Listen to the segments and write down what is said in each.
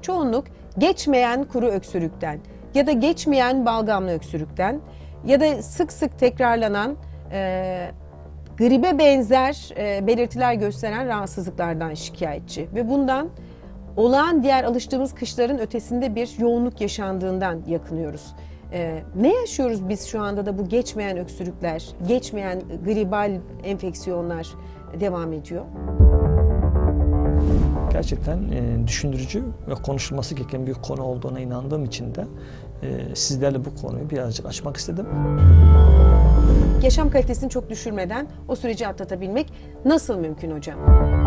çoğunluk geçmeyen kuru öksürükten ya da geçmeyen balgamlı öksürükten ya da sık sık tekrarlanan gribe benzer belirtiler gösteren rahatsızlıklardan şikayetçi ve bundan olağan diğer alıştığımız kışların ötesinde bir yoğunluk yaşandığından yakınıyoruz. Ne yaşıyoruz biz şu anda da bu geçmeyen öksürükler, geçmeyen gribal enfeksiyonlar devam ediyor? Gerçekten düşündürücü ve konuşulması gereken bir konu olduğuna inandığım için de sizlerle bu konuyu birazcık açmak istedim. Yaşam kalitesini çok düşürmeden o süreci atlatabilmek nasıl mümkün hocam?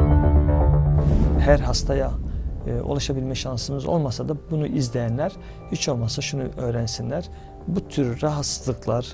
Her hastaya ulaşabilme şansımız olmasa da bunu izleyenler hiç olmazsa şunu öğrensinler. Bu tür rahatsızlıklar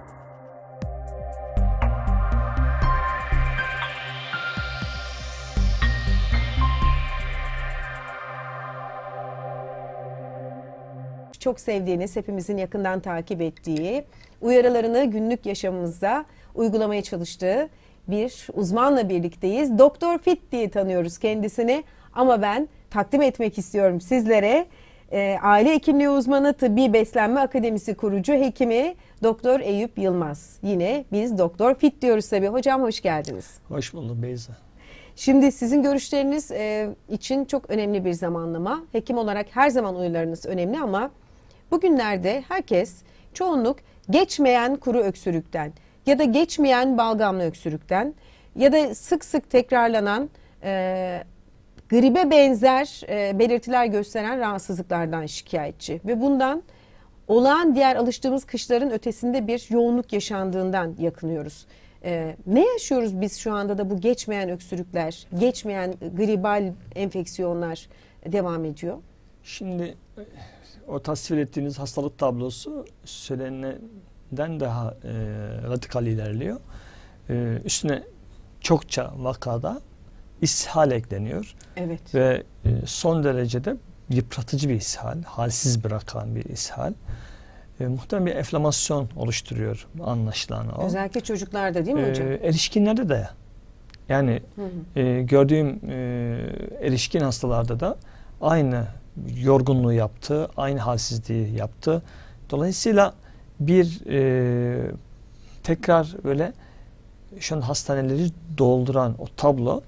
çok sevdiğiniz, hepimizin yakından takip ettiği, uyarılarını günlük yaşamımızda uygulamaya çalıştığı bir uzmanla birlikteyiz. Doktor Fit diye tanıyoruz kendisini ama ben takdim etmek istiyorum sizlere. Aile hekimliği uzmanı, Tıbbi Beslenme Akademisi kurucu hekimi Doktor Eyüp Yılmaz. Yine biz Doktor Fit diyoruz tabii. Hocam hoş geldiniz. Hoş bulduk Beyza. Şimdi sizin görüşleriniz için çok önemli bir zamanlama. Hekim olarak her zaman uyarılarınız önemli ama bugünlerde herkes, çoğunluk geçmeyen kuru öksürükten ya da geçmeyen balgamlı öksürükten ya da sık sık tekrarlanan gribe benzer belirtiler gösteren rahatsızlıklardan şikayetçi ve bundan olağan diğer alıştığımız kışların ötesinde bir yoğunluk yaşandığından yakınıyoruz. Ne yaşıyoruz biz şu anda da bu geçmeyen öksürükler, geçmeyen gribal enfeksiyonlar devam ediyor? Şimdi o tasvir ettiğiniz hastalık tablosu söylenenden daha radikal ilerliyor. Üstüne çokça vakada ishal ekleniyor. Evet. Ve son derecede yıpratıcı bir ishal, halsiz bırakan bir ishal. Muhtemelen bir enflamasyon oluşturuyor anlaşılan o. Özellikle çocuklarda değil mi hocam? Erişkinlerde de. Yani gördüğüm erişkin hastalarda da aynı yorgunluğu yaptı, aynı halsizliği yaptı. Dolayısıyla bir tekrar böyle şu an hastaneleri dolduran o tablo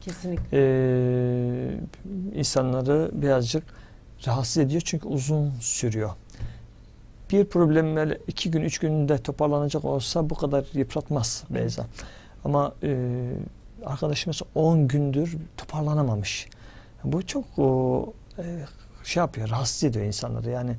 insanları birazcık rahatsız ediyor çünkü uzun sürüyor. Bir problem böyle 2 gün 3 günde toparlanacak olsa bu kadar yıpratmaz Beyza. Ama arkadaşımız 10 gündür toparlanamamış. Bu çok şey yapıyor, rahatsız ediyor insanları. Yani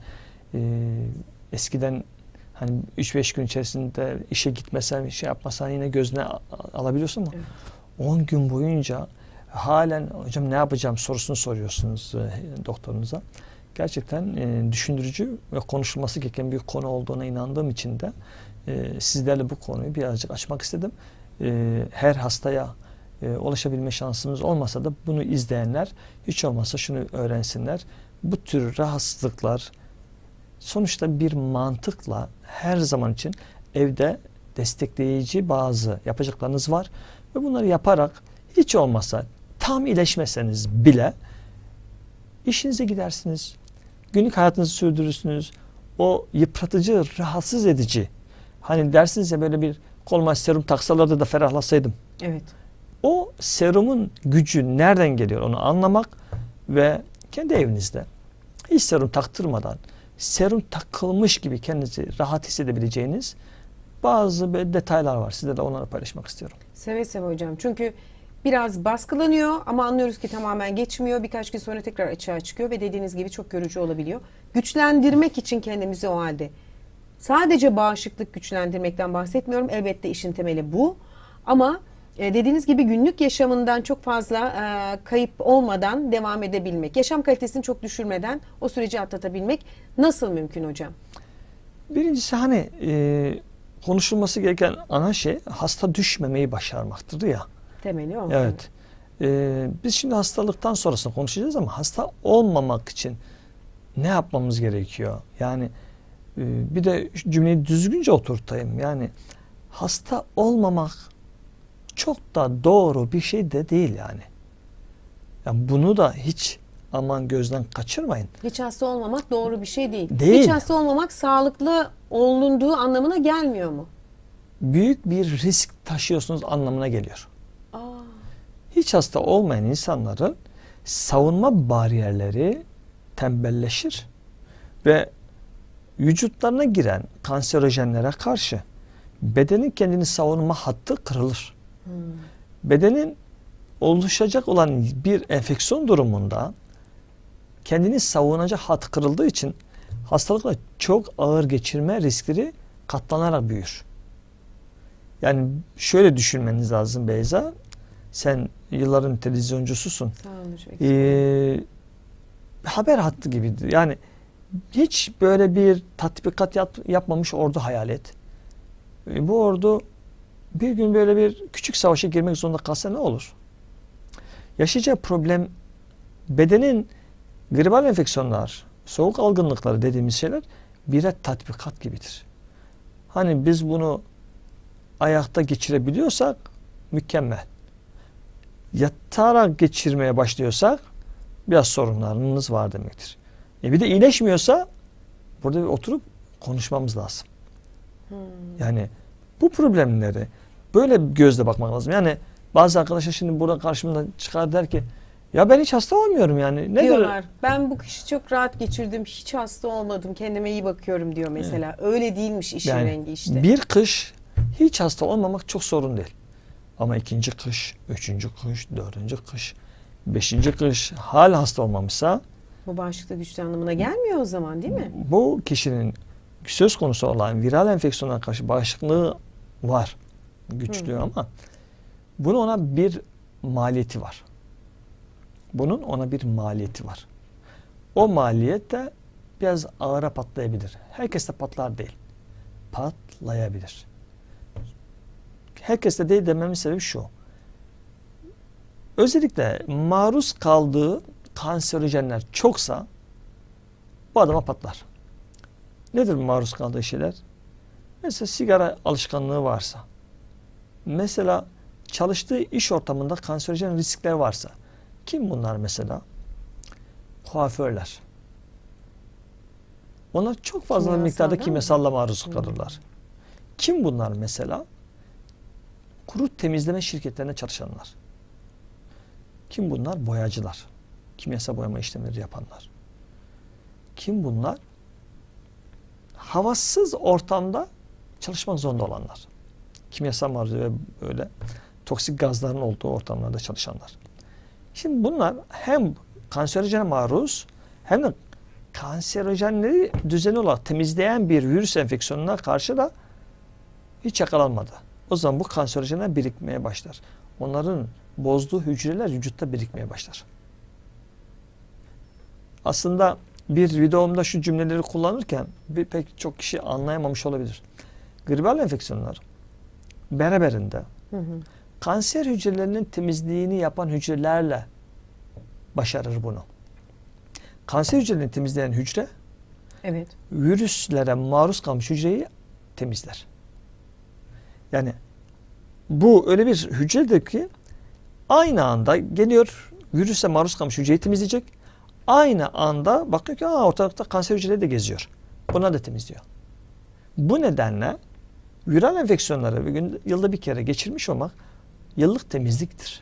eskiden hani 3-5 gün içerisinde işe gitmesen, şey yapmasan yine gözüne alabiliyorsun ama 10 gün boyunca halen hocam ne yapacağım sorusunu soruyorsunuz doktorunuza. Gerçekten düşündürücü ve konuşulması gereken bir konu olduğuna inandığım için de sizlerle bu konuyu birazcık açmak istedim. Her hastaya ulaşabilme şansımız olmasa da bunu izleyenler hiç olmazsa şunu öğrensinler. Bu tür rahatsızlıklar sonuçta bir mantıkla her zaman için evde destekleyici bazı yapacaklarınız var ve bunları yaparak hiç olmazsa tam iyileşmeseniz bile işinize gidersiniz. Günlük hayatınızı sürdürürsünüz. O yıpratıcı, rahatsız edici. Hani dersiniz ya böyle bir koluma serum taksalardı da ferahlasaydım. Evet. O serumun gücü nereden geliyor onu anlamak ve kendi evinizde hiç serum taktırmadan serum takılmış gibi kendinizi rahat hissedebileceğiniz bazı detaylar var. Sizle de onları paylaşmak istiyorum. Seve seve hocam. Çünkü biraz baskılanıyor ama anlıyoruz ki tamamen geçmiyor. Birkaç gün sonra tekrar açığa çıkıyor ve dediğiniz gibi çok görücü olabiliyor. Güçlendirmek için kendimizi o halde. Sadece bağışıklık güçlendirmekten bahsetmiyorum. Elbette işin temeli bu. Ama dediğiniz gibi günlük yaşamından çok fazla kayıp olmadan devam edebilmek. Yaşam kalitesini çok düşürmeden o süreci atlatabilmek nasıl mümkün hocam? Birincisi hani konuşulması gereken ana şey hasta düşmemeyi başarmaktır ya. Temeli o. Evet. Biz şimdi hastalıktan sonrasını konuşacağız ama hasta olmamak için ne yapmamız gerekiyor? Yani bir de cümleyi düzgünce oturtayım. Yani hasta olmamak çok da doğru bir şey de değil yani. Yani bunu da hiç aman gözden kaçırmayın. Hiç hasta olmamak doğru bir şey değil. Değil. Hiç hasta olmamak sağlıklı olunduğu anlamına gelmiyor mu? Büyük bir risk taşıyorsunuz anlamına geliyor. Aa, Hiç hasta olmayan insanların savunma bariyerleri tembelleşir ve vücutlarına giren kanserojenlere karşı bedenin kendini savunma hattı kırılır. Bedenin oluşacak olan bir enfeksiyon durumunda kendini savunacak hat kırıldığı için hastalıkla çok ağır geçirme riskleri katlanarak büyür. Yani şöyle düşünmeniz lazım Beyza. Sen yılların televizyoncususun. sağ olun hocam. Haber hattı gibidir. Yani hiç böyle bir tatbikat yapmamış ordu hayal et. Bu ordu bir gün böyle bir küçük savaşa girmek zorunda kalsa ne olur? Yaşayacağı problem bedenin gribal enfeksiyonlar, soğuk algınlıkları dediğimiz şeyler birer tatbikat gibidir. Hani biz bunu ayakta geçirebiliyorsak mükemmel. Yatarak geçirmeye başlıyorsak biraz sorunlarınız var demektir. Bir de iyileşmiyorsa burada bir oturup konuşmamız lazım. Yani bu problemleri böyle gözle bakmak lazım. Yani bazı arkadaşlar şimdi burada karşımda çıkar der ki ya ben hiç hasta olmuyorum yani. Ne Diyorlar. Ben bu kışı çok rahat geçirdim. Hiç hasta olmadım. Kendime iyi bakıyorum diyor mesela. Öyle değilmiş işin Yani rengi işte. bir kış hiç hasta olmamak çok sorun değil. Ama ikinci kış, üçüncü kış, dördüncü kış, beşinci kış hala hasta olmamışsa Bu bağışıklık güçlü anlamına gelmiyor o zaman değil mi? bu kişinin söz konusu olan viral enfeksiyona karşı bağışıklığı var. Güçlü ama bunun ona bir maliyeti var. Bunun ona bir maliyeti var. O maliyet de biraz ağıra patlayabilir. Herkeste patlar değil. Patlayabilir. Herkeste değil dememin sebebi şu. Özellikle maruz kaldığı kanserojenler çoksa bu adama patlar. Nedir maruz kaldığı şeyler? Mesela sigara alışkanlığı varsa, mesela çalıştığı iş ortamında kanserojen riskler varsa, kim bunlar mesela? Kuaförler. Onlar çok fazla miktarda kimyasalla maruz kalırlar. Kim bunlar mesela? Kuru temizleme şirketlerinde çalışanlar. Kim bunlar? Boyacılar. Kimyasal boyama işlemleri yapanlar. Kim bunlar? Havasız ortamda çalışmak zorunda olanlar. Kimyasal maruz ve böyle toksik gazların olduğu ortamlarda çalışanlar. Şimdi bunlar hem kanserojene maruz hem de kanserojenleri düzenli olarak temizleyen bir virüs enfeksiyonuna karşı da hiç yakalanmadı. O zaman bu kanserojenler birikmeye başlar. Onların bozduğu hücreler vücutta birikmeye başlar. Aslında bir videomda şu cümleleri kullanırken pek çok kişi anlayamamış olabilir. Gribal enfeksiyonlar beraberinde kanser hücrelerinin temizliğini yapan hücrelerle başarır bunu. Kanser hücrelerini temizleyen hücre virüslere maruz kalmış hücreyi temizler. Yani bu öyle bir hücredir ki aynı anda geliyor virüse maruz kalmış hücreyi temizleyecek. Aynı anda bakıyor ki ortalıkta kanser hücreleri de geziyor. Buna da temizliyor. Bu nedenle viral enfeksiyonları bir gün, yılda bir kere geçirmiş olmak yıllık temizliktir.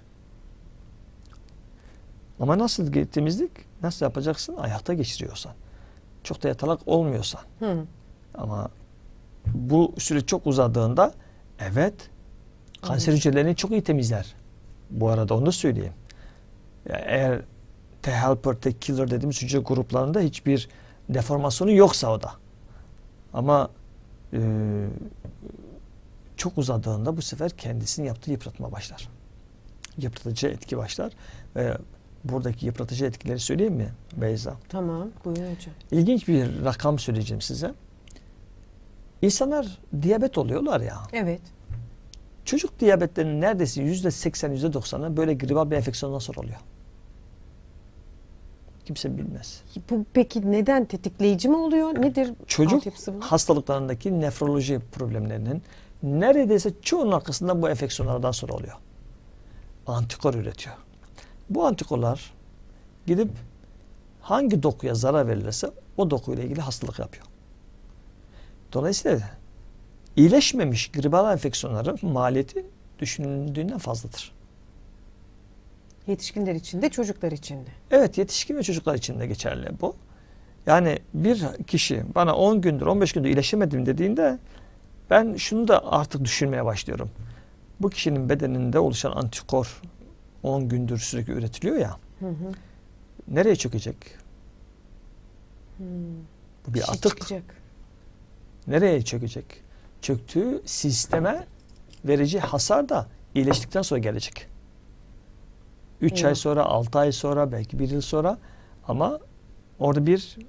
Ama nasıl temizlik? Nasıl yapacaksın? Ayakta geçiriyorsan. Çok da yatalak olmuyorsan. Ama bu süre çok uzadığında evet kanser hücrelerini çok iyi temizler. Bu arada onu da söyleyeyim. Yani eğer T helper, T killer dediğimiz hücre gruplarında hiçbir deformasyonu yoksa o da. Ama çok uzadığında bu sefer kendisini yaptığı yıpratma başlar. Yıpratıcı etki başlar. Ve buradaki yıpratıcı etkileri söyleyeyim mi Beyza? Tamam, buyurun hocam. İlginç bir rakam söyleyeceğim size. İnsanlar diyabet oluyorlar ya. Evet. Çocuk diyabetlerinin neredeyse %80, %90'ı böyle gribal bir enfeksiyondan sonra oluyor. Kimse bilmez. Bu peki neden tetikleyici mi oluyor? Nedir Çocuk altyapısı bunun? hastalıklarındaki nefroloji problemlerinin neredeyse çoğunun arkasında bu enfeksiyonlardan sonra oluyor. Antikor üretiyor. Bu antikorlar gidip hangi dokuya zarar verilirse o dokuyla ilgili hastalık yapıyor. Dolayısıyla iyileşmemiş gribal enfeksiyonların maliyeti düşünüldüğünden fazladır. Yetişkinler için de çocuklar için de. Evet, yetişkin ve çocuklar için de geçerli bu. Yani bir kişi bana 10 gündür 15 gündür iyileşemedim dediğinde ben şunu da artık düşünmeye başlıyorum. Bu kişinin bedeninde oluşan antikor 10 gündür sürekli üretiliyor ya. Hı hı. Nereye çökecek? Bu bir şey atık. çıkacak. Nereye çökecek? Çöktüğü sisteme verici hasar da iyileştikten sonra gelecek. 3 ay sonra, 6 ay sonra, belki 1 yıl sonra, ama orada bir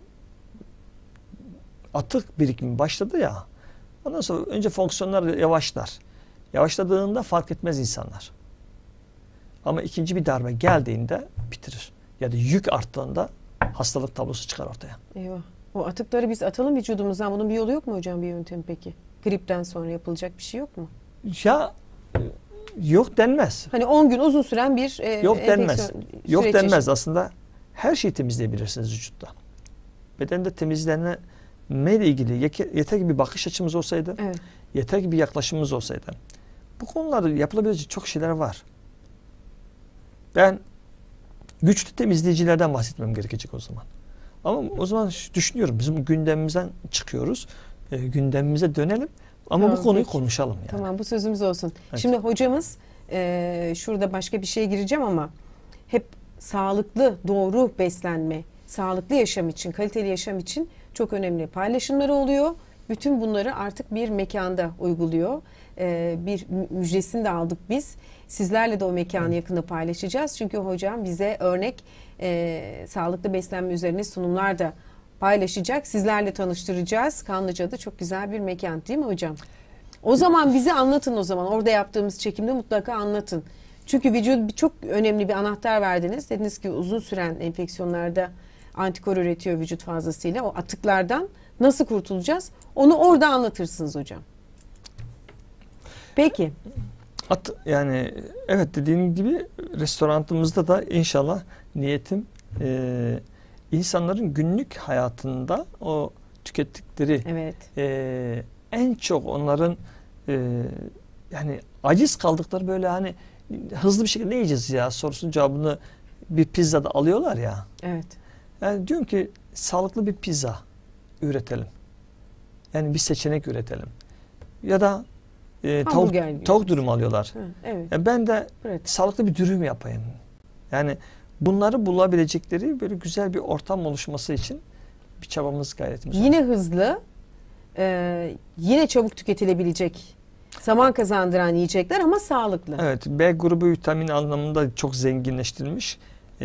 atık birikimi başladı ya. Ondan sonra önce fonksiyonlar yavaşlar. Yavaşladığında fark etmez insanlar. Ama ikinci bir darbe geldiğinde bitirir. Ya da yük arttığında hastalık tablosu çıkar ortaya. Eyvah. O atıkları biz atalım vücudumuzdan. Bunun bir yolu yok mu hocam, bir yöntemi peki? Gripten sonra yapılacak bir şey yok mu? Ya yok denmez. Hani 10 gün uzun süren bir Yok denmez. Yok süreç denmez yaşam. aslında. Her şeyi temizleyebilirsiniz vücutta. Bedende temizlenme ile ilgili yeter ki bir bakış açımız olsaydı, Evet. yeter ki bir yaklaşımımız olsaydı. Bu konularda yapılabilecek çok şeyler var. Ben güçlü temizleyicilerden bahsetmem gerekecek o zaman. Ama o zaman düşünüyorum, bizim gündemimizden çıkıyoruz. Gündemimize dönelim ama Tamam, bu konuyu peki. konuşalım yani. Tamam, bu sözümüz olsun. Evet. Şimdi hocamız şurada başka bir şeye gireceğim ama hep sağlıklı, doğru beslenme, sağlıklı yaşam için, kaliteli yaşam için çok önemli paylaşımları oluyor. Bütün bunları artık bir mekanda uyguluyor. Bir müjdesini de aldık biz. Sizlerle de o mekanı yakında paylaşacağız. Çünkü hocam bize örnek sağlıklı beslenme üzerine sunumlar da paylaşacak. Sizlerle tanıştıracağız. Kanlıca'da çok güzel bir mekan, değil mi hocam? O zaman bize anlatın o zaman. Orada yaptığımız çekimde mutlaka anlatın. Çünkü vücut çok önemli bir anahtar verdiniz. Dediniz ki uzun süren enfeksiyonlarda antikor üretiyor vücut fazlasıyla. O atıklardan nasıl kurtulacağız? Onu orada anlatırsınız hocam. Peki. Yani evet, dediğim gibi restoranımızda da inşallah niyetim insanların günlük hayatında o tükettikleri Evet. en çok onların yani aciz kaldıkları, böyle hani hızlı bir şekilde ne yiyeceğiz ya sorusunun cevabını bir pizzada alıyorlar ya. Evet. Yani diyorum ki sağlıklı bir pizza üretelim. Yani bir seçenek üretelim. Ya da tavuk dürüm alıyorlar. Hı, evet. Yani ben de Evet. sağlıklı bir dürüm yapayım. Yani bunları bulabilecekleri böyle güzel bir ortam oluşması için bir çabamız, gayretimiz var. Yine hızlı, yine çabuk tüketilebilecek, zaman kazandıran yiyecekler ama sağlıklı. Evet, B grubu vitamin anlamında çok zenginleştirilmiş.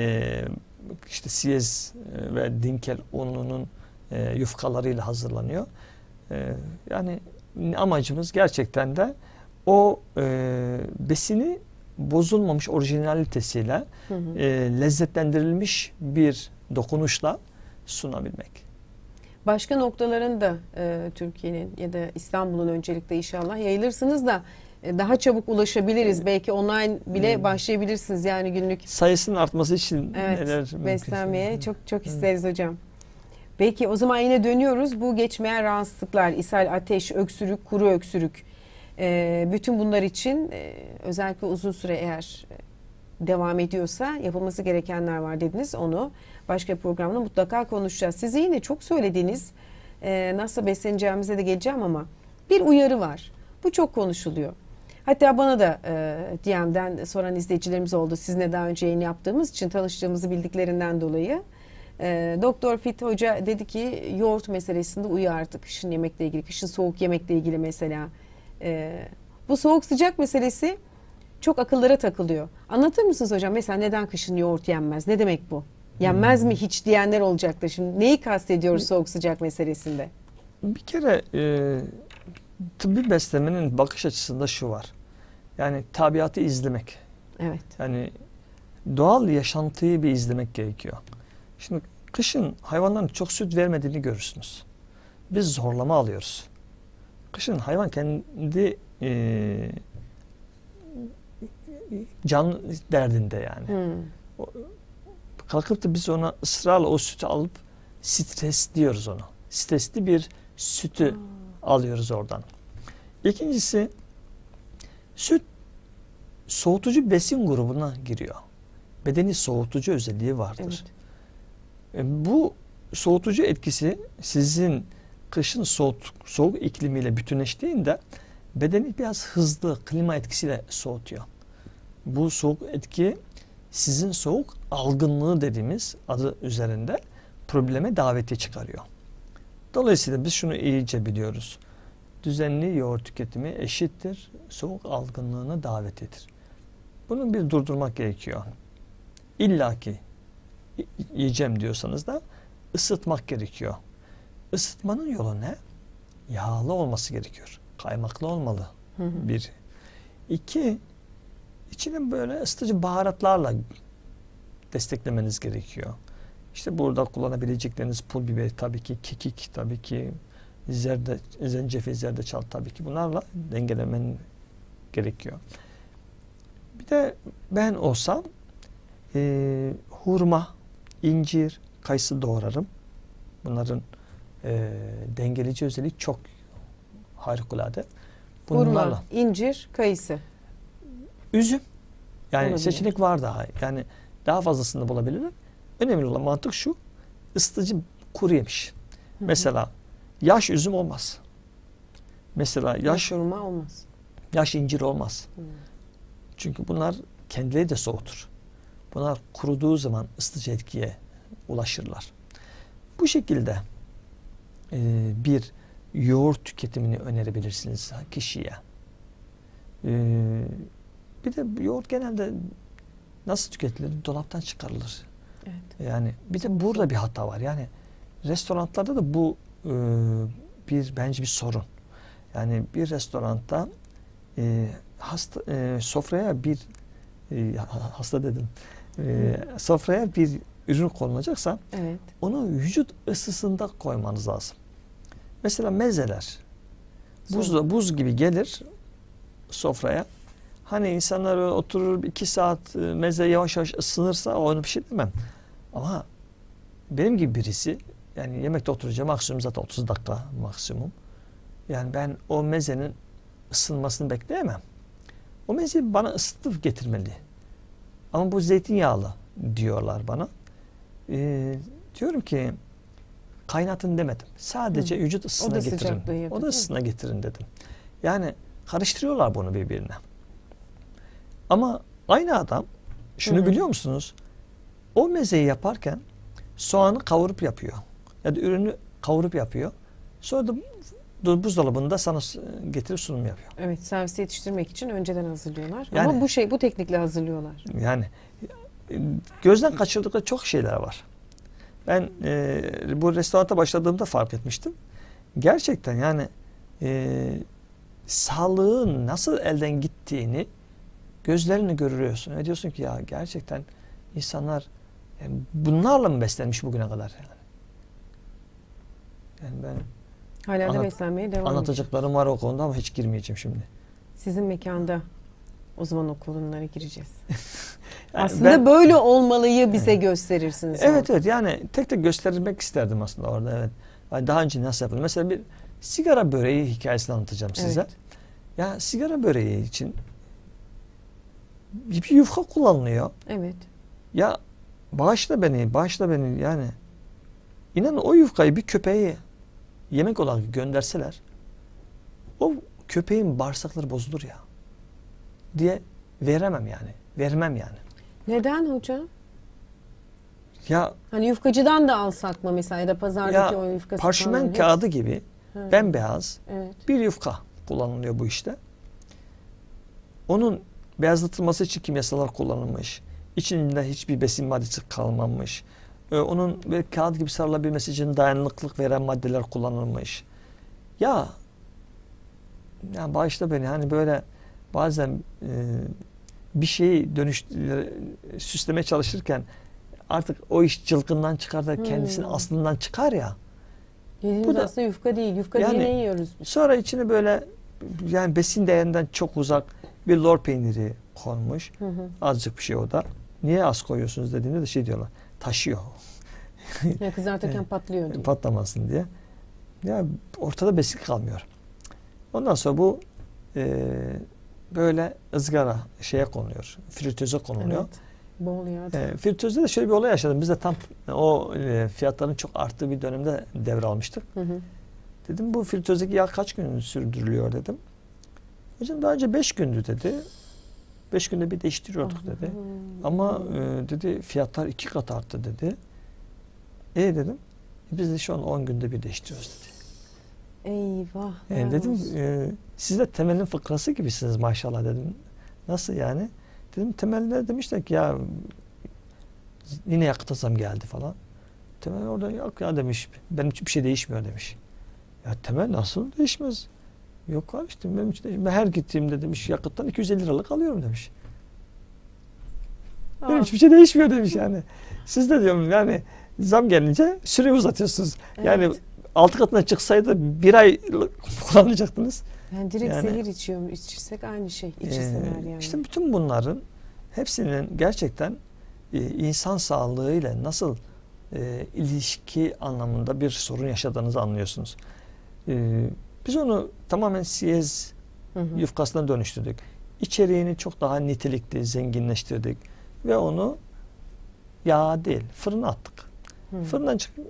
İşte siyez ve dinkel ununun yufkalarıyla hazırlanıyor. Yani amacımız gerçekten de o besini bozulmamış orijinalitesiyle lezzetlendirilmiş bir dokunuşla sunabilmek. Başka noktaların da Türkiye'nin ya da İstanbul'un öncelikle inşallah yayılırsınız da daha çabuk ulaşabiliriz. Belki online bile başlayabilirsiniz yani günlük. Sayısının artması için Evet, neler beslenmeye mümkün? çok isteriz hocam. Peki o zaman yine dönüyoruz. Bu geçmeyen rahatsızlıklar, ishal, ateş, öksürük, kuru öksürük. Bütün bunlar için özellikle uzun süre eğer devam ediyorsa yapılması gerekenler var dediniz. Onu başka bir programda mutlaka konuşacağız. Size yine çok söylediğiniz nasıl besleneceğimize de geleceğim ama bir uyarı var. Bu çok konuşuluyor. Hatta bana da DM'den soran izleyicilerimiz oldu. Sizinle daha önce yayın yaptığımız için tanıştığımızı bildiklerinden dolayı. Doktor Fit Hoca dedi ki yoğurt meselesinde uyu artık, kışın yemekle ilgili, kışın soğuk yemekle ilgili mesela. Bu soğuk sıcak meselesi çok akıllara takılıyor. Anlatır mısınız hocam? Mesela neden kışın yoğurt yenmez? Ne demek bu? Yenmez mi hiç diyenler olacaktır. Şimdi neyi kastediyoruz soğuk sıcak meselesinde? Bir kere tıbbi beslenmenin bakış açısında şu var. Yani tabiatı izlemek. Evet. Yani doğal yaşantıyı bir izlemek gerekiyor. Şimdi kışın hayvanların çok süt vermediğini görürsünüz. Biz zorlama alıyoruz. Kışın hayvan kendi can derdinde yani. Kalkıp da biz ona ısrarla o sütü alıp stres diyoruz ona. Stresli bir sütü alıyoruz oradan. İkincisi, süt soğutucu besin grubuna giriyor. Bedeni soğutucu özelliği vardır. Evet. Bu soğutucu etkisi sizin kışın soğuk iklimiyle bütünleştiğinde bedeni biraz hızlı klima etkisiyle soğutuyor. Bu soğuk etki sizin soğuk algınlığı dediğimiz adı üzerinde probleme daveti çıkarıyor. Dolayısıyla biz şunu iyice biliyoruz. Düzenli yoğurt tüketimi eşittir soğuk algınlığına davetidir. Bunu bir durdurmak gerekiyor. İlla ki yiyeceğim diyorsanız da ısıtmak gerekiyor. Isıtmanın yolu ne? Yağlı olması gerekiyor. Kaymaklı olmalı. Bir. İki, içine böyle ısıtıcı baharatlarla desteklemeniz gerekiyor. İşte burada kullanabilecekleriniz pul biber, tabii ki kekik, tabii ki zencefil, zerdeçal, tabii ki bunlarla dengelemen gerekiyor. Bir de ben olsam hurma, incir, kayısı doğrarım. Bunların dengeleyici özelliği çok harikulade. Hurma, incir, kayısı. Üzüm. Yani olabilir. seçenek var daha. Yani daha fazlasını bulabilirler. Önemli olan mantık şu. Isıtıcı kuru yemiş. Mesela yaş üzüm olmaz. Mesela Yaş hurma olmaz. yaş incir olmaz. Çünkü bunlar kendileri de soğutur. Bunlar kuruduğu zaman ısıtıcı etkiye ulaşırlar. Bu şekilde bir yoğurt tüketimini önerebilirsiniz kişiye. Bir de yoğurt genelde nasıl tüketilir? Dolaptan çıkarılır. Evet. Yani bir de burada bir hata var. Yani restoranlarda da bu bence bir sorun. Yani bir restoranda sofraya bir hasta dedim. Sofraya bir ürün konulacaksa Evet. onu vücut ısısında koymanız lazım. Mesela mezeler buz gibi gelir sofraya. Hani insanlar oturur 2 saat meze yavaş yavaş ısınırsa onu bir şey demem. Ama benim gibi birisi yani yemekte oturacağım maksimum zaten 30 dakika maksimum. Yani ben o mezenin ısınmasını bekleyemem. O mezeyi bana ısıtıp getirmeli. Ama bu zeytinyağlı diyorlar bana. Diyorum ki kaynatın demedim. Sadece vücut ısısına getirin. O da ısısına getirin dedim. Yani karıştırıyorlar bunu birbirine. Ama aynı adam şunu biliyor musunuz? O mezeyi yaparken soğanı kavurup yapıyor. Ya da ürünü kavurup yapıyor. Sonra da buzdolabında sana getirip sunum yapıyor. Evet, servise yetiştirmek için önceden hazırlıyorlar. Yani, ama bu teknikle hazırlıyorlar. Yani gözden kaçırdıkları çok şeyler var. Ben bu restoranta başladığımda fark etmiştim. Gerçekten yani sağlığın nasıl elden gittiğini gözlerini görüyorsun. Ve diyorsun ki ya gerçekten insanlar yani bunlarla mı beslenmiş bugüne kadar? Yani ben Hala da beslenmeye devam ediyor. Anlatacaklarım var o konuda ama hiç girmeyeceğim şimdi. Sizin mekanda o zaman o konulara gireceğiz. Yani aslında böyle olmalıyı bize gösterirsiniz. Evet evet yani tek tek göstermek isterdim aslında orada evet. Yani daha önce nasıl yapılır? Mesela bir sigara böreği hikayesini anlatacağım size. Evet. Ya sigara böreği için bir yufka kullanılıyor. Evet. Ya bağışla beni yani. İnanın o yufkayı bir köpeğe yemek olarak gönderseler o köpeğin bağırsakları bozulur ya diye vermem yani. Neden hocam? Ya hani yufkacıdan da alsak mı mesela ya da pazardaki o yufkası parşömen kağıdı gibi bembeyaz bir yufka kullanılıyor bu işte. Onun beyazlatılması için kimyasallar kullanılmış. İçinde hiçbir besin maddesi kalmamış. Onun böyle kağıt gibi sarılabilmesi için dayanıklılık veren maddeler kullanılmış. Ya bağışla beni hani böyle bazen bir şeyi süslemeye çalışırken artık o iş cılkından çıkar da kendisini aslından çıkar ya. Bu da aslında yufka değil. Yufka yani, diye ne yiyoruz biz? Sonra içine böyle yani besin değerinden çok uzak bir lor peyniri konmuş. Azıcık bir şey o da. Niye az koyuyorsunuz dediğinde de şey diyorlar. taşıyor. Ya kızartırken patlıyor diye. Patlamasın diye. Ya ortada besin kalmıyor. Ondan sonra bu böyle ızgara şeye konuluyor. Fritöze konuluyor. Evet. Bol yağ. Fritözde de şöyle bir olay yaşadım. Biz de tam o fiyatların çok arttığı bir dönemde devralmıştık. Hı hı. Dedim bu fritözdeki yağ kaç gün sürdürülüyor dedim. Hocam daha önce 5 gündü dedi. 5 günde bir değiştiriyorduk dedi. Ama dedi fiyatlar 2 kat arttı dedi. Dedim. Biz de şu an 10 günde bir değiştiriyoruz dedi. Eyvah. Dedim siz de temelin fıkrası gibisiniz maşallah dedim. Nasıl yani? Dedim temelde demişler ki ya yine yakıta zam geldi falan. Temel orada yok ya demiş. Benim için bir şey değişmiyor demiş. Ya temel nasıl değişmez? Yok abi işte benim için değişmiyor. Ben her gittiğimde demiş yakıttan 250 liralık alıyorum demiş. Benim hiçbir şey değişmiyor demiş yani. Siz de diyorum yani zam gelince süreyi uzatıyorsunuz. Evet. Yani 6 katına çıksaydı 1 ay kullanacaktınız. Yani direkt Yani, zehir içirsek aynı şey. İçirseler yani. İşte bütün bunların hepsinin gerçekten insan sağlığıyla nasıl ilişki anlamında bir sorun yaşadığınızı anlıyorsunuz. Biz onu tamamen siyez yufkasına dönüştürdük. İçeriğini çok daha nitelikli, zenginleştirdik ve onu yağ değil, fırına attık. Fırından çıkıp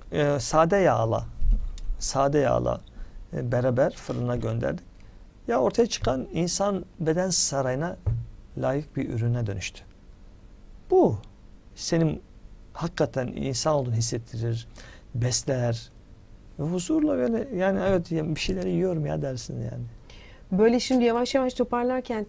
sade yağla beraber fırına gönderdik. Ya ortaya çıkan insan beden sarayına layık bir ürüne dönüştü. Bu senin hakikaten insan olduğunu hissettirir, besler ve huzurla böyle yani evet bir şeyleri yiyorum ya dersin yani. Böyle şimdi yavaş yavaş toparlarken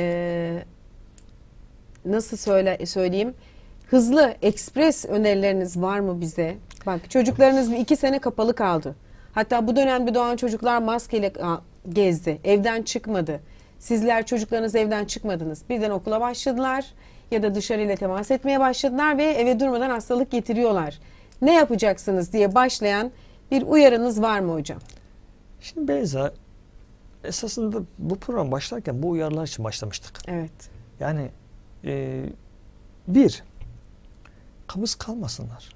nasıl söyleyeyim? Hızlı, ekspres önerileriniz var mı bize? Bak çocuklarınız 2 sene kapalı kaldı. Hatta bu dönemde doğan çocuklar maskeyle gezdi. Evden çıkmadı. Sizler çocuklarınız evden çıkmadınız. Birden okula başladılar ya da dışarıyla temas etmeye başladılar ve eve durmadan hastalık getiriyorlar. Ne yapacaksınız diye başlayan bir uyarınız var mı hocam? Şimdi Beyza, esasında bu program başlarken bu uyarılar için başlamıştık. Evet. Yani bir, kabız kalmasınlar.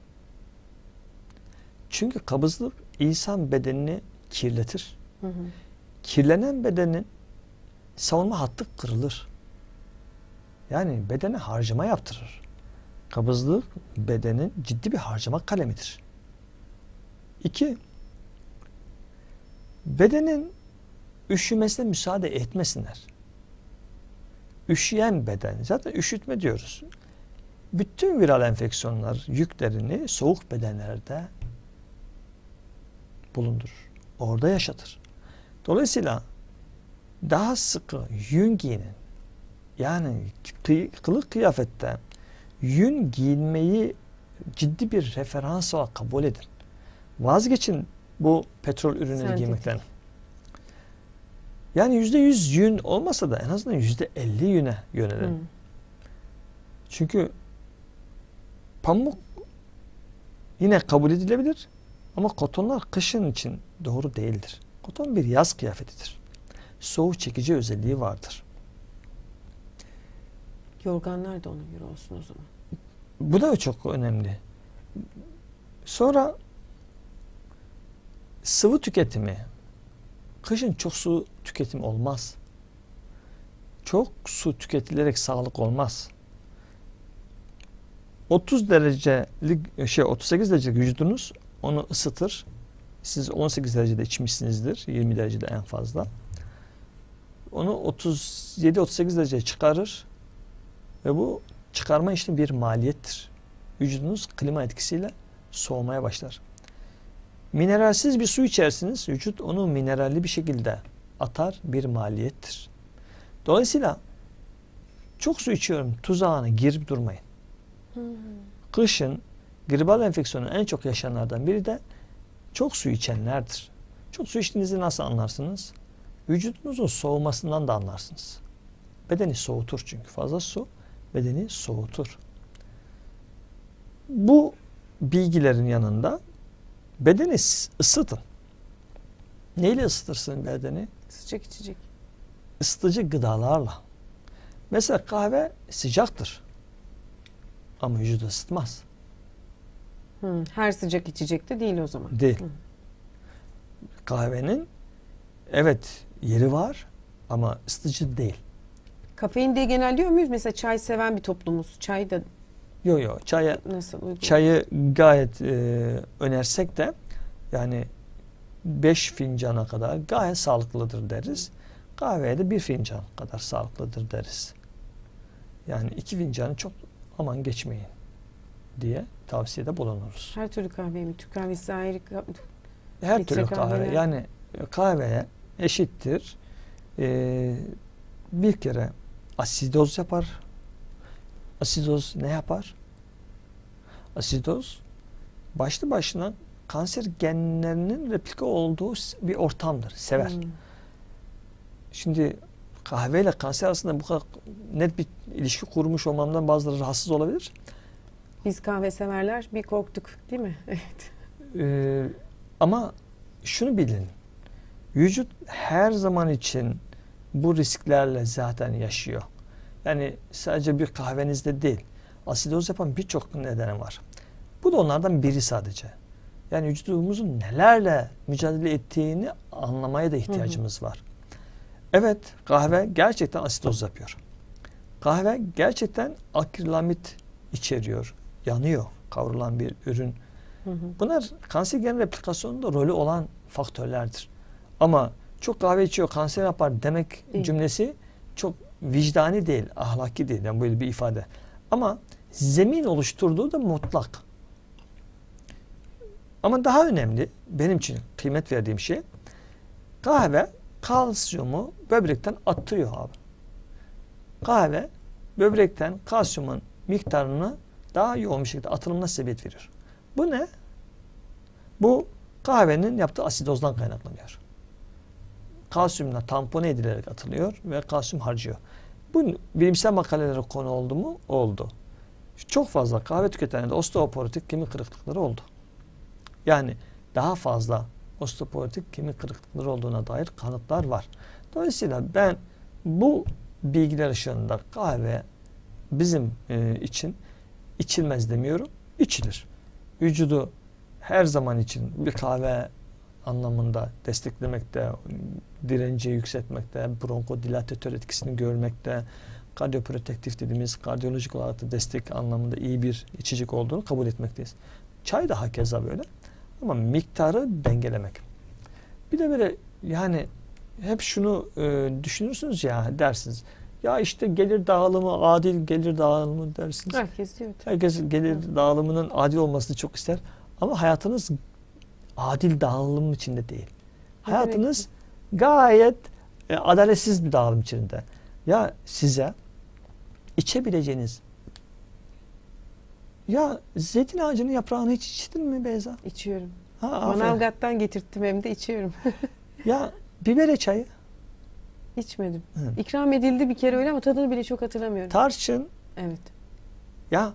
Çünkü kabızlık insan bedenini kirletir. Kirlenen bedenin savunma hattı kırılır. Yani bedene harcama yaptırır. Kabızlık bedenin ciddi bir harcama kalemidir. 2. Bedenin üşümesine müsaade etmesinler. Üşüyen beden, zaten üşütme diyoruz. Bütün viral enfeksiyonlar yüklerini soğuk bedenlerde bulundurur. Orada yaşatır. Dolayısıyla daha sıkı yün giyinin. Yani kılık kıyafette yün giyinmeyi ciddi bir referans olarak kabul edin. Vazgeçin bu petrol ürünleri giymekten. Yani %100 yün olmasa da en azından %50 yüne yönelin. Çünkü pamuk yine kabul edilebilir ama kotonlar kışın için doğru değildir. Koton bir yaz kıyafetidir. Soğuk çekici özelliği vardır. Yorganlar da ona göre olsun o zaman. Bu da çok önemli. Sonra sıvı tüketimi. Kışın çok su tüketimi olmaz. Çok su tüketilerek sağlık olmaz. 38 derecelik vücudunuz onu ısıtır. Siz 18 derecede içmişsinizdir. 20 derecede en fazla. Onu 37-38 dereceye çıkarır ve bu çıkarma işlemi bir maliyettir. Vücudunuz klima etkisiyle soğumaya başlar. Mineralsiz bir su içersiniz. Vücut onu mineralli bir şekilde atar, bir maliyettir. Dolayısıyla çok su içiyorum tuzağına girip durmayın. Kışın gribal enfeksiyonu en çok yaşayanlardan biri de çok su içenlerdir. Çok su içtiğinizi nasıl anlarsınız? Vücudunuzun soğumasından da anlarsınız. Bedeni soğutur çünkü. Fazla su bedeni soğutur. Bu bilgilerin yanında bedeni ısıtın. Neyle ısıtırsın bedeni? Sıcak içecek. Isıtıcı gıdalarla. Mesela kahve sıcaktır. Ama vücudu ısıtmaz. Her sıcak içecek de değil o zaman. Değil. Kahvenin evet yeri var ama ısıtıcı değil. Kafein diye genelliyor muyuz? Mesela çay seven bir toplumuz. Çay da Yok nasıl uygun? çayı gayet önersek de yani 5 fincana kadar gayet sağlıklıdır deriz. Kahveye de 1 fincan kadar sağlıklıdır deriz. Yani 2 fincanı çok aman geçmeyin diye tavsiyede bulunuruz. Her türlü kahve mi? Türk kahvesi ayrı. Her Filtre türlü kahve kahveler. yani kahveye eşittir. Bir kere asidoz yapar. Asidoz ne yapar? Asidoz başlı başına kanser genlerinin replika olduğu bir ortamdır. Sever. Şimdi kahveyle kanser arasında bu kadar net bir ilişki kurmuş olmamdan bazıları rahatsız olabilir. Biz kahve severler bir korktuk değil mi? Evet. Ama şunu bilin. Vücut her zaman için bu risklerle zaten yaşıyor. Yani sadece bir kahvenizde değil. Asidoz yapan birçok nedeni var. Bu da onlardan biri sadece. Yani vücudumuzun nelerle mücadele ettiğini anlamaya da ihtiyacımız var. Evet, kahve gerçekten asidoz yapıyor. Kahve gerçekten akrilamit içeriyor. Yanıyor. Kavrulan bir ürün. Bunlar kanserojen replikasyonunda rolü olan faktörlerdir. Ama çok kahve içiyor, kanser yapar demek cümlesi çok vicdani değil, ahlaki değil. Yani böyle bir ifade. Ama zemin oluşturduğu da mutlak. Ama daha önemli, benim için kıymet verdiğim şey, kahve kalsiyumu böbrekten attırıyor abi. Kahve böbrekten kalsiyumun miktarını daha yoğun bir şekilde atılımına sebebiyet verir. Bu ne? Bu kahvenin yaptığı asidozdan kaynaklanıyor. Kalsiyumla tampone edilerek atılıyor ve kalsiyum harcıyor. Bu bilimsel makalelere konu oldu mu? Oldu. Çok fazla kahve tüketenlerde osteoporotik kemik kırıklıkları oldu. Yani daha fazla osteoporotik kemik kırıklıkları olduğuna dair kanıtlar var. Dolayısıyla ben bu bilgiler ışığında kahve bizim için içilmez demiyorum, içilir. Vücudu her zaman için bir kahve anlamında desteklemekte, direnci yükseltmekte, bronkodilatatör etkisini görmekte, kardiyoprotektif dediğimiz kardiyolojik olarak da destek anlamında iyi bir içecek olduğunu kabul etmekteyiz. Çay da hakeza böyle. Ama miktarı dengelemek. Bir de böyle yani hep şunu düşünürsünüz ya dersiniz. Ya işte gelir dağılımı, adil gelir dağılımı dersiniz. Herkes diyor. Herkes gelir dağılımının adil olmasını çok ister. Ama hayatınız adil dağılım içinde değil. Hayatınız gayet adaletsiz bir dağılım içinde. Ya size içebileceğiniz ya zeytin ağacının yaprağını hiç içtin mi Beyza? İçiyorum. Aferin. Manavgat'tan getirttim hem de içiyorum. Ya bibere çayı. İçmedim. Hı. İkram edildi bir kere öyle ama tadını bile çok hatırlamıyorum. Tarçın. Evet. Ya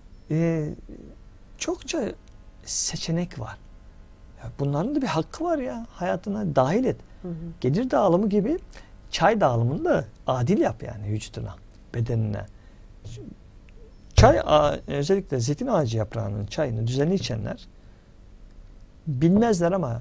çokça seçenek var. Ya bunların da bir hakkı var ya. Hayatına dahil et. Gelir dağılımı gibi çay dağılımını da adil yap yani vücuduna, bedenine. Çay özellikle zeytin ağacı yaprağının çayını düzenli içenler bilmezler ama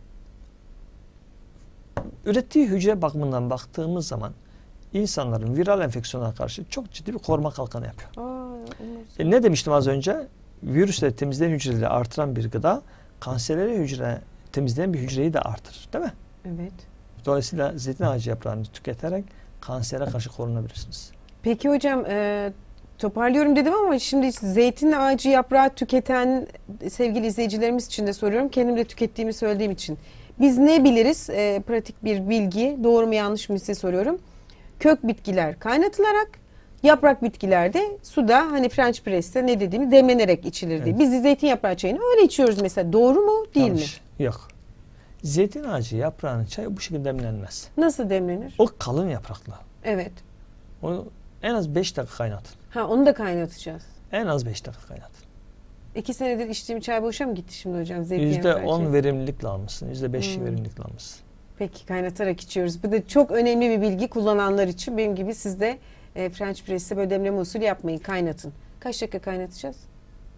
ürettiği hücre bakımından baktığımız zaman insanların viral enfeksiyona karşı çok ciddi bir koruma kalkanı yapıyor. Ne demiştim az önce? Virüsleri temizleyen hücreleri artıran bir gıda kanserleri hücre temizleyen bir hücreyi de artırır. Değil mi? Evet. Dolayısıyla zeytin ağacı yaprağını tüketerek kansere karşı korunabilirsiniz. Peki hocam toparlıyorum dedim ama şimdi zeytin ağacı yaprağı tüketen sevgili izleyicilerimiz için de soruyorum. Kendim de tükettiğimi söylediğim için. Biz ne biliriz? Pratik bir bilgi. Doğru mu yanlış mı size soruyorum. Kök bitkiler kaynatılarak, yaprak bitkiler de suda hani French press'te ne dediğimi demlenerek içilir diye. Evet. Biz de zeytin yaprağı çayını öyle içiyoruz mesela. Doğru mu değil Yanlış. mi? Yok. Zeytin ağacı yaprağının çayı bu şekilde demlenmez. Nasıl demlenir? O kalın yapraklı. Evet. Onu en az 5 dakika kaynatın. Ha onu da kaynatacağız. En az 5 dakika kaynatın. 2 senedir içtiğim çay boşa mı gitti şimdi hocam? Zeytin yaprağı %10 çayı. verimlilikle almışsın. %5 verimlilikle almışsın. Peki kaynatarak içiyoruz. Bu da çok önemli bir bilgi kullananlar için. Benim gibi siz de French press'te böyle demleme usulü yapmayın. Kaynatın. Kaç dakika kaynatacağız?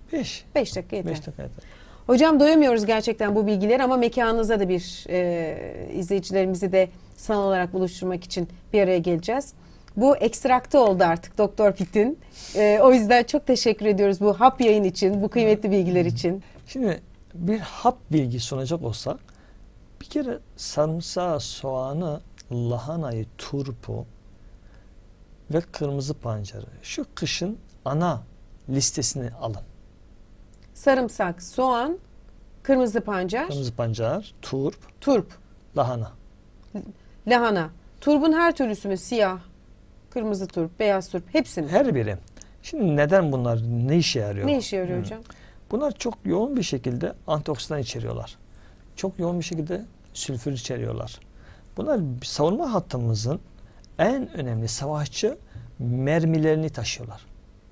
5. 5 dakika yeter. 5 dakika yeter. Hocam doyamıyoruz gerçekten bu bilgiler ama mekanınıza da bir izleyicilerimizi de sanal olarak buluşturmak için bir araya geleceğiz. Bu ekstraktı oldu artık Doktor Fit'in. O yüzden çok teşekkür ediyoruz bu hap yayın için, bu kıymetli bilgiler için. Şimdi bir hap bilgi sunacak olsak, bir kere sarımsağı, soğanı, lahanayı, turpu ve kırmızı pancarı şu kışın ana listesini alın. Sarımsak, soğan, kırmızı pancar, Kırmızı pancar, turp, turp, lahana. lahana. Turbun her türlüsü mü? Siyah, kırmızı turp, beyaz turp hepsi mi? Her biri. Şimdi neden bunlar, ne işe yarıyor? Ne işe yarıyor hocam? Bunlar çok yoğun bir şekilde antioksidan içeriyorlar. Çok yoğun bir şekilde sülfür içeriyorlar. Bunlar savunma hattımızın en önemli savaşçı mermilerini taşıyorlar.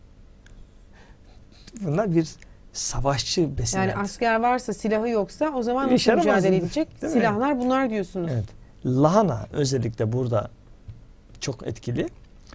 Bunlar bir savaşçı besinler. Yani asker varsa, silahı yoksa o zaman İşe nasıl yaramaz, mücadele edecek? değil mi? Silahlar bunlar diyorsunuz. Evet. Lahana özellikle burada çok etkili.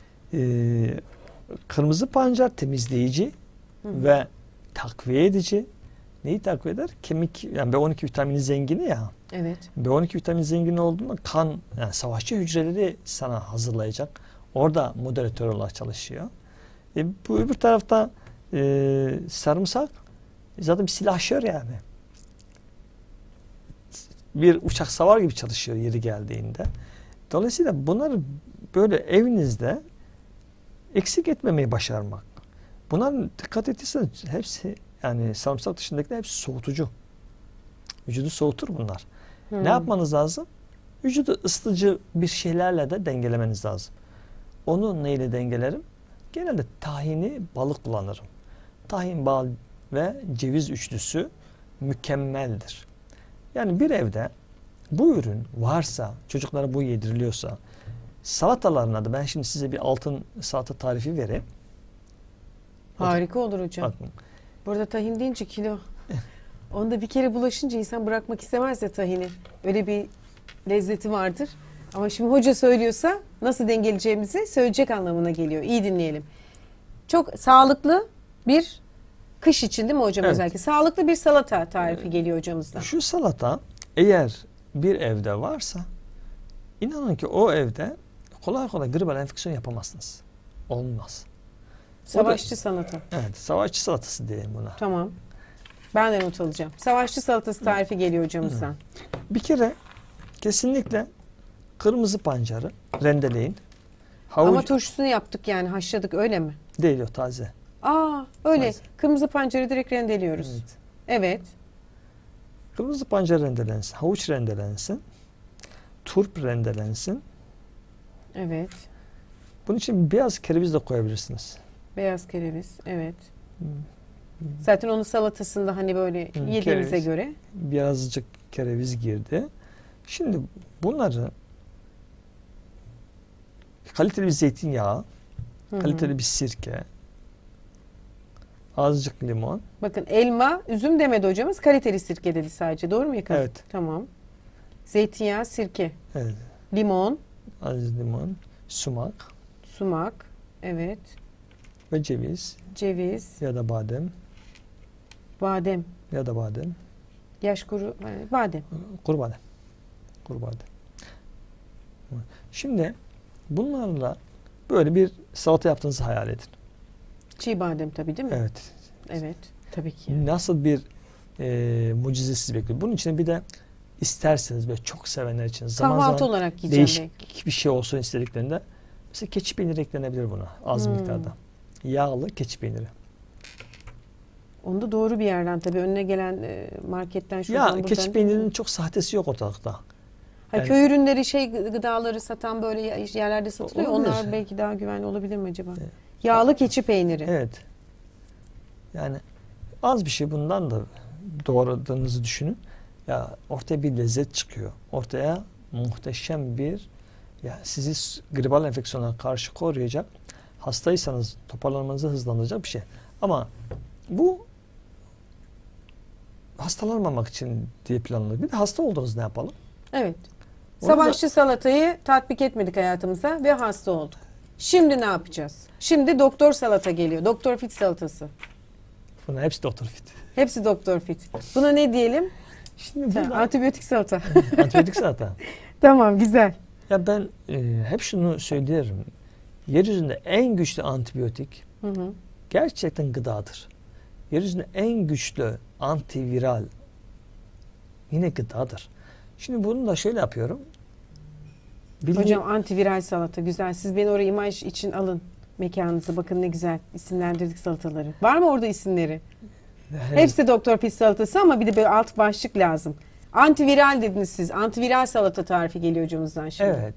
Kırmızı pancar temizleyici ve takviye edici. Neyi takviye eder? Kemik, yani B12 vitamini zengini ya. Evet. B12 vitamini zengini olduğunda kan, yani savaşçı hücreleri sana hazırlayacak. Orada moderatör olarak çalışıyor. Bu öbür tarafta sarımsak zaten bir silahşör yani. Bir uçak savar gibi çalışıyor yeri geldiğinde. Dolayısıyla bunları böyle evinizde eksik etmemeyi başarmak. Bunların dikkat etseniz hepsi, yani sarımsak dışındakiler hepsi soğutucu. Vücudu soğutur bunlar. Ne yapmanız lazım? Vücudu ısıtıcı bir şeylerle de dengelemeniz lazım. Onu neyle dengelerim? Genelde tahini, balık kullanırım. Tahin, bal ve ceviz üçlüsü mükemmeldir. Yani bir evde bu ürün varsa, çocuklara bu yediriliyorsa, salatalarına da ben şimdi size bir altın salata tarifi vereyim. Harika olur hocam. Bakın. Burada tahin deyince kilo. Onda bir kere bulaşınca insan bırakmak istemez ya tahini. Öyle bir lezzeti vardır. Ama şimdi hoca söylüyorsa nasıl dengeleyeceğimizi söyleyecek anlamına geliyor. İyi dinleyelim. Çok sağlıklı bir kış için değil mi hocam Evet. özellikle? Sağlıklı bir salata tarifi geliyor hocamızdan. Şu salata eğer bir evde varsa, inanın ki o evde kolay kolay gribal enfeksiyon yapamazsınız. Olmaz. Savaşçı salata. Evet, savaşçı salatası diyelim buna. Tamam. Ben de not alacağım. Savaşçı salatası tarifi geliyor hocamızdan. Bir kere kesinlikle kırmızı pancarı rendeleyin. Ama turşusunu yaptık yani haşladık öyle mi? Değil, o taze. Aa öyle. Taze. Kırmızı pancarı direkt rendeliyoruz. Evet. Evet. Kırmızı pancar rendelensin, havuç rendelensin, turp rendelensin. Evet. Bunun için beyaz kereviz de koyabilirsiniz. Beyaz kereviz. Evet. Zaten onun salatasında hani böyle yediğimize kereviz. göre. Birazcık kereviz girdi. Şimdi bunları kaliteli bir zeytinyağı, kaliteli bir sirke, azıcık limon. Bakın elma, üzüm demedi hocamız. Kaliteli sirke dedi sadece. Doğru mu yakın? Evet. Tamam. Zeytinyağı, sirke, Evet. limon, Az limon, sumak sumak, evet, ve ceviz ceviz, ya da badem badem, yaş kuru, badem. kuru badem. Kuru badem. Şimdi bunlarla böyle bir salata yaptığınızı hayal edin. Çiğ badem tabii değil mi? Evet. Evet. Tabii ki. Nasıl bir mucize sizi bekliyor. Bunun için bir de isterseniz böyle çok sevenler için zaman Kahvaltı zaman olarak yiyeceğim belki. değişik bir şey olsun istediklerinde mesela keçi peyniri eklenebilir buna az miktarda. Yağlı keçi peyniri. Onu da doğru bir yerden tabii önüne gelen marketten şuradan Ya buradan. keçi peynirinin çok sahtesi yok ortalıkta. Ha, Yani- köy ürünleri gıdaları satan böyle yerlerde satılıyor. Olabilir. Onlar belki daha güvenli olabilir mi acaba? Yağlı keçi peyniri. Evet. Yani az bir şey bundan da doğradığınızı düşünün. Ya ortaya bir lezzet çıkıyor. Ortaya muhteşem bir, ya sizi gribal enfeksiyona karşı koruyacak, hastaysanız toparlanmanızı hızlandıracak bir şey. Ama bu hastalanmamak için diye planlanıyor. Bir de hasta oldunuz, ne yapalım? Evet. Onu Savaşçı salatayı tatbik etmedik hayatımıza ve hasta olduk. Şimdi ne yapacağız? Şimdi doktor salata geliyor. Doktor Fit salatası. Bunlar hepsi Doktor Fit. Hepsi Doktor Fit. Buna ne diyelim? Şimdi burada Antibiyotik salata. antibiyotik zaten. Tamam, güzel. Ya ben hep şunu söylerim. Yeryüzünde en güçlü antibiyotik Hı hı. gerçekten gıdadır. Yeryüzünde en güçlü antiviral yine gıdadır. Şimdi bunu da şöyle yapıyorum. Hocam antiviral salata güzel. Siz beni oraya imaj için alın mekanınızı. Bakın ne güzel isimlendirdik salataları. Var mı orada isimleri? Hepsi Doktor Fit salatası ama bir de böyle alt başlık lazım. Antiviral dediniz siz. Antiviral salata tarifi geliyor hocamızdan şimdi. Evet.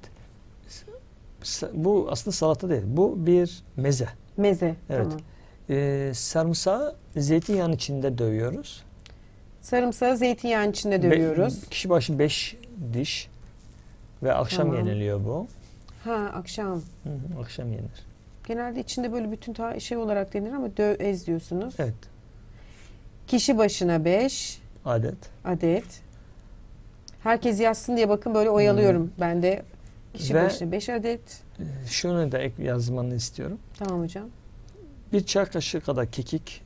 Bu aslında salata değil. Bu bir meze. Meze. Evet. Tamam. Sarımsağı zeytinyağının içinde dövüyoruz. Sarımsağı zeytinyağının içinde dövüyoruz. Kişi başı 5 diş ve akşam Tamam. yeniliyor bu. Ha, akşam. Hı, akşam yenir. Genelde içinde böyle bütün şey olarak denir ama ez diyorsunuz. Evet. Kişi başına 5 Adet. adet. Herkes yazsın diye bakın böyle oyalıyorum. Ben de kişi Ve başına 5 adet. Şunu da ek yazmanı istiyorum. Tamam hocam. Bir çay kaşığı kadar kekik.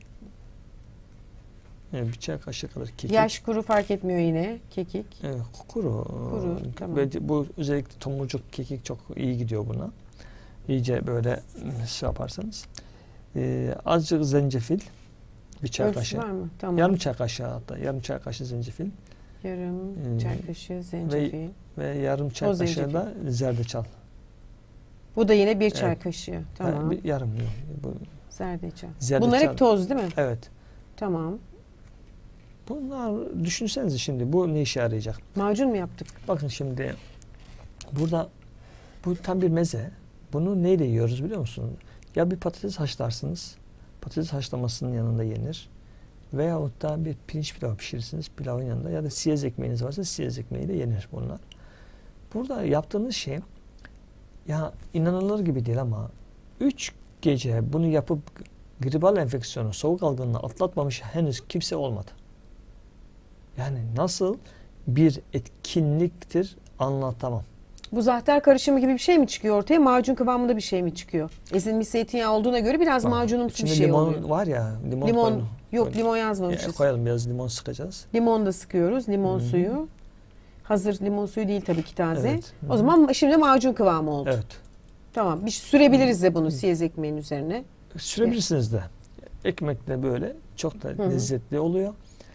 Bir çay kaşığı kadar kekik. Yaş kuru fark etmiyor yine. Kekik. Kuru. Kuru, tamam. Ve bu özellikle tomurcuk kekik çok iyi gidiyor buna. İyice böyle şey yaparsanız. Azıcık zencefil. Bir çay Ölçüsü kaşığı. var mı? Tamam. Yarım çay kaşığı hatta. Yarım çay kaşığı zencefil. Yarım çay kaşığı zencefil. Ve yarım çay Toz kaşığı zencefil. da zerdeçal. Bu da yine bir çay Evet. kaşığı. Tamam. Yarım. Bu, Zerdeçal. zerdeçal. Bunlar hep toz değil mi? Evet. Tamam. Bunlar düşünsenize şimdi bu ne işe yarayacak? Macun mu yaptık? Bakın şimdi burada bu tam bir meze. Bunu neyle yiyoruz biliyor musunuz? Ya bir patates haşlarsınız. Patates haşlamasının yanında yenir. Veyahut da bir pirinç pilavı pişirirsiniz. Pilavın yanında ya da siyez ekmeğiniz varsa siyez ekmeğiyle yenir bunlar. Burada yaptığınız şey ya inanılır gibi değil ama 3 gece bunu yapıp gribal enfeksiyonu, soğuk algınlığı atlatmamış henüz kimse olmadı. Yani nasıl bir etkinliktir anlatamam. Bu zahter karışımı gibi bir şey mi çıkıyor ortaya? Macun kıvamında bir şey mi çıkıyor? Ezilmiş zeytinyağı olduğuna göre biraz Bak, macunumsu bir içinde şey limon oluyor. var ya. Limon. Yok, koy- limon yazmamışız. koyalım biraz limon sıkacağız. Limon da sıkıyoruz. Limon Hı-hı. suyu. Hazır limon suyu değil tabii ki taze. Evet. Hı-hı. O zaman şimdi macun kıvamı oldu. Evet. Tamam. Bir sürebiliriz de bunu siyez ekmeğin üzerine. Sürebilirsiniz de. Ekmekle böyle çok da Hı-hı. lezzetli oluyor.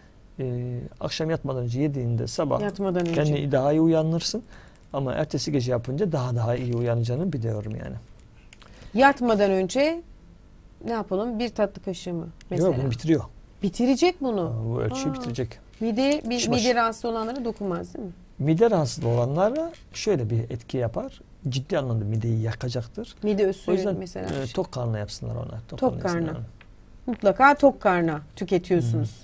Akşam yatmadan önce yediğinde sabah Yatmadan önce. kendini daha iyi uyanırsın. Ama ertesi gece yapınca daha iyi uyanacağını biliyorum yani. Yatmadan önce ne yapalım? Bir tatlı kaşığı mı? Mesela. Yok, bunu bitiriyor. Bitirecek bunu. Bu ölçüyü Aa. bitirecek. Mide başı. rahatsız olanlara dokunmaz değil mi? Mide rahatsızlığı olanlara şöyle bir etki yapar. Ciddi anlamda mideyi yakacaktır. Mide O üssü yüzden mesela. tok karnına yapsınlar onlar. Tok karnına karnına. yapsınlar. Mutlaka tok karna tüketiyorsunuz. Hı.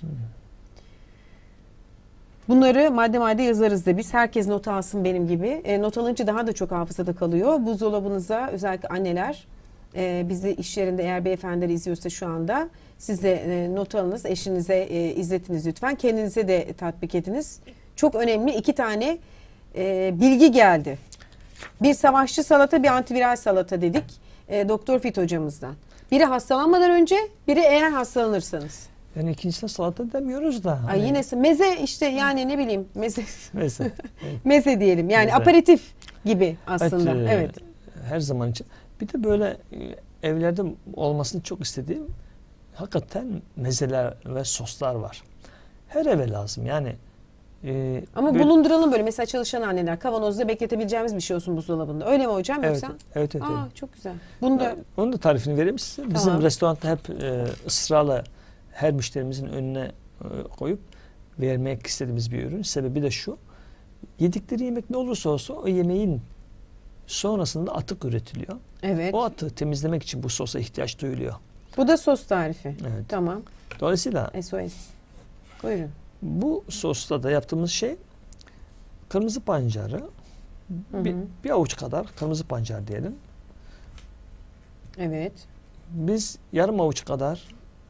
Bunları madde madde yazarız da biz. Herkes not alsın benim gibi. Not alınca daha da çok hafızada kalıyor. Buzdolabınıza özellikle anneler bizi iş yerinde eğer beyefendiler izliyorsa şu anda siz de not alınız. Eşinize izletiniz lütfen. Kendinize de tatbik ediniz. Çok önemli 2 tane bilgi geldi. Bir savaşçı salata, bir antiviral salata dedik. Doktor Fit hocamızdan. Biri hastalanmadan önce, biri eğer hastalanırsanız. Yani ikincisine salata demiyoruz da. Ay yine meze işte yani ne bileyim meze Neyse. meze diyelim. Yani Meze. aperatif gibi aslında. Evet, Evet. her zaman için. Bir de böyle evlerde olmasını çok istediğim hakikaten mezeler ve soslar var. Her eve lazım yani. Ama böyle- bulunduralım böyle mesela çalışan anneler kavanozda bekletebileceğimiz bir şey olsun buzdolabında. Öyle mi hocam Evet, yoksa? evet, evet. Aa çok güzel. Bunu da Onun da tarifini vereyim size. Bizim Tamam. restoranda hep ısrarla her müşterimizin önüne koyup vermek istediğimiz bir ürün. Sebebi de şu. Yedikleri yemek ne olursa olsun o yemeğin sonrasında atık üretiliyor. evet. O atığı temizlemek için bu sosa ihtiyaç duyuluyor. Bu da sos tarifi. Evet. Tamam. Dolayısıyla SOS. Buyurun. bu sosta da yaptığımız şey kırmızı pancarı Hı hı. bir avuç kadar kırmızı pancar diyelim. Evet. Biz yarım avuç kadar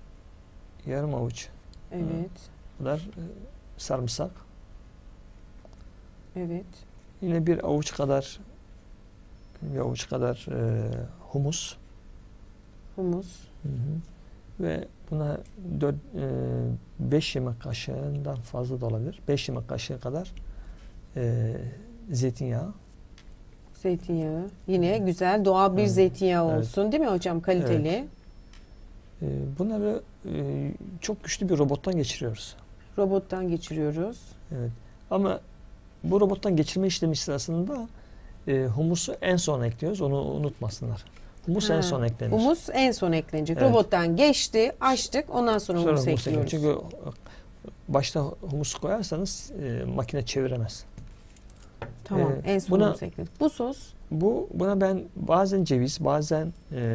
Evet. sarımsak, Evet. yine bir avuç kadar humus Humus. ve Buna 5 yemek kaşığından fazla da olabilir. 5 yemek kaşığı kadar zeytinyağı. Zeytinyağı. Yine güzel doğal bir zeytinyağı Evet. olsun değil mi hocam? Kaliteli. Bunları çok güçlü bir robottan geçiriyoruz. Robottan geçiriyoruz. Evet. Ama bu robottan geçirme işlemi sırasında humusu en son ekliyoruz. Onu unutmasınlar. Humus en son eklenir. Humus en son eklenecek. Evet. Robottan geçti, açtık. Ondan sonra Sonra humus humus ekliyoruz. ekliyoruz. Çünkü başta humus koyarsanız makine çeviremez. Tamam. En son humus ekledik. Bu sos. Buna ben bazen ceviz, bazen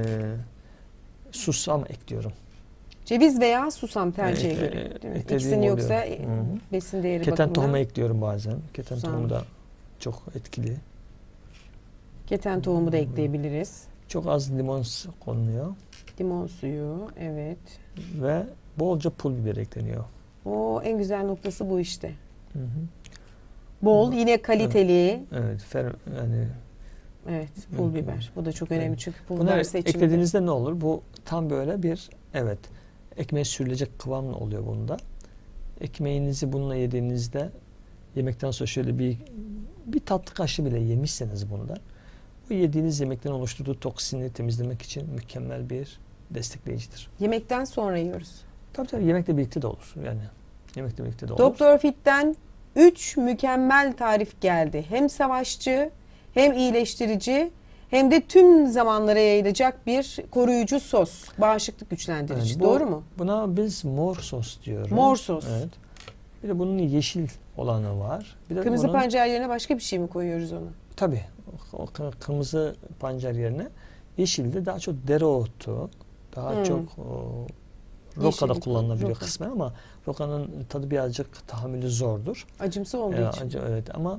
susam ekliyorum. Ceviz veya susam tercihe göre. Değil mi? Eklediğim İkisinin oluyor. yoksa Hı hı. besin değeri Keten bakımından. tohumu ekliyorum bazen. Keten Susam. tohumu da çok etkili. Keten tohumu da ekleyebiliriz. Çok az limon konuluyor Limon suyu. Evet. ve bolca pul biber ekleniyor. O en güzel noktası bu işte. Hı hı. Bol, yine kaliteli. Evet, yani Evet, pul Mümkün. biber. Bu da çok önemli Evet. çünkü pul bunları biber seçiminde. eklediğinizde ne olur? Bu tam böyle bir ekmeğe sürülecek kıvamla oluyor bunda. Ekmeğinizi bununla yediğinizde yemekten sonra şöyle bir tatlı kaşığı bile yemişseniz bunda bu yediğiniz yemekten oluşturduğu toksini temizlemek için mükemmel bir destekleyicidir. Yemekten sonra yiyoruz. Tabii yemekle birlikte de olur. Yani yemekle birlikte de olur. Doktor Fit'ten 3 mükemmel tarif geldi. Hem savaşçı, hem iyileştirici, hem de tüm zamanlara yayılacak bir koruyucu sos. Bağışıklık güçlendirici. Yani Doğru mu? Buna biz mor sos diyoruz. Mor sos. Evet. Bir de bunun yeşil olanı var. Bir de Kırmızı bunun, pancar yerine başka bir şey mi koyuyoruz ona? tabii o kırmızı pancar yerine yeşilde daha çok dereotu, daha çok rokada Yeşillik, kullanılabiliyor roka. kısmen ama rokanın tadı birazcık tahammülü zordur. Acımsı olduğu için. Evet ama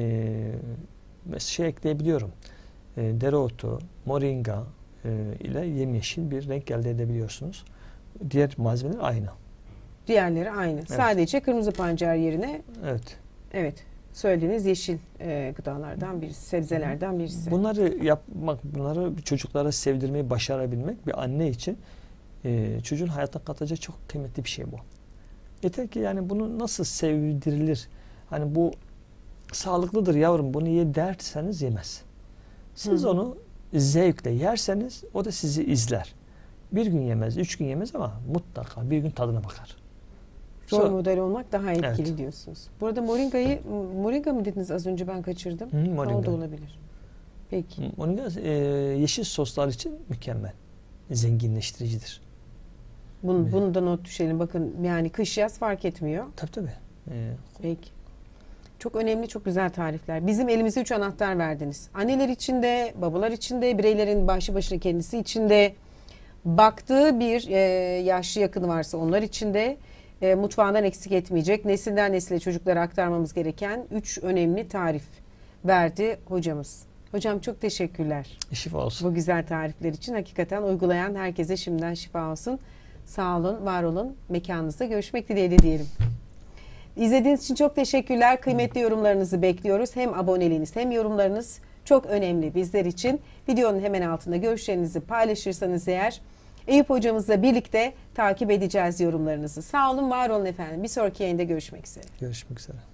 ekleyebiliyorum. Dereotu, moringa ile yemyeşil bir renk elde edebiliyorsunuz. Diğer malzemeler aynı. Diğerleri aynı. Sadece kırmızı pancar yerine Evet. söylediğiniz yeşil gıdalardan birisi, sebzelerden birisi. Bunları yapmak, bunları çocuklara sevdirmeyi başarabilmek bir anne için çocuğun hayatına katacağı çok kıymetli bir şey bu. Yeter ki yani bunu nasıl sevdirilir? Hani bu sağlıklıdır yavrum bunu ye derseniz yemez. Siz onu zevkle yerseniz o da sizi izler. Bir gün yemez, 3 gün yemez ama mutlaka bir gün tadına bakar. Rol model olmak daha etkili Evet. diyorsunuz. Bu arada moringa mı dediniz az önce, ben kaçırdım. Moringa. O da olabilir. Peki. Moringa yeşil soslar için mükemmel. Zenginleştiricidir. Bunu da not düşelim. Bakın yani kış yaz fark etmiyor. Tabii. Peki. Çok önemli, çok güzel tarifler. Bizim elimize 3 anahtar verdiniz. Anneler için de, babalar için de, bireylerin başlı başına kendisi için de, baktığı bir yaşlı yakını varsa onlar için de mutfağından eksik etmeyecek, nesilden nesile çocuklara aktarmamız gereken 3 önemli tarif verdi hocamız. Hocam çok teşekkürler. Şifa olsun. Bu güzel tarifler için hakikaten uygulayan herkese şimdiden şifa olsun. Sağ olun, var olun. Mekanınızda görüşmek dileğiyle diyelim. İzlediğiniz için çok teşekkürler. Kıymetli yorumlarınızı bekliyoruz. Hem aboneliğiniz hem yorumlarınız çok önemli bizler için. Videonun hemen altında görüşlerinizi paylaşırsanız eğer Eyüp hocamızla birlikte takip edeceğiz yorumlarınızı. Sağ olun, var olun efendim. Bir sonraki yayında görüşmek üzere. Görüşmek üzere.